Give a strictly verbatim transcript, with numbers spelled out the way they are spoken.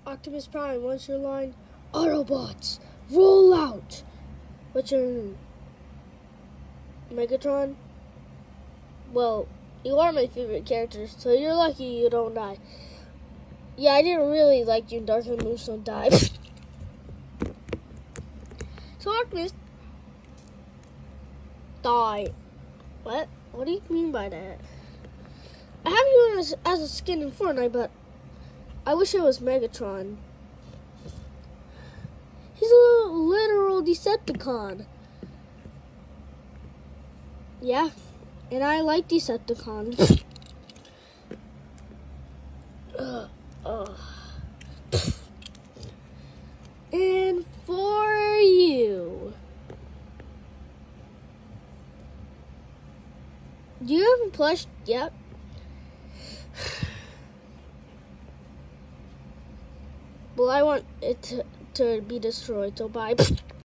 Optimus Prime, what's your line? Autobots, roll out. What's your name? Megatron? Well, you are my favorite character, so you're lucky you don't die. Yeah, I didn't really like you, Darth and Moose don't die. So Optimus die. What? What do you mean by that? I have you as, as a skin in Fortnite, but I wish it was Megatron. He's a literal Decepticon. Yeah, and I like Decepticons. uh, uh. And for you, do you have a plush? Yep. Well, I want it to, to be destroyed, so bye.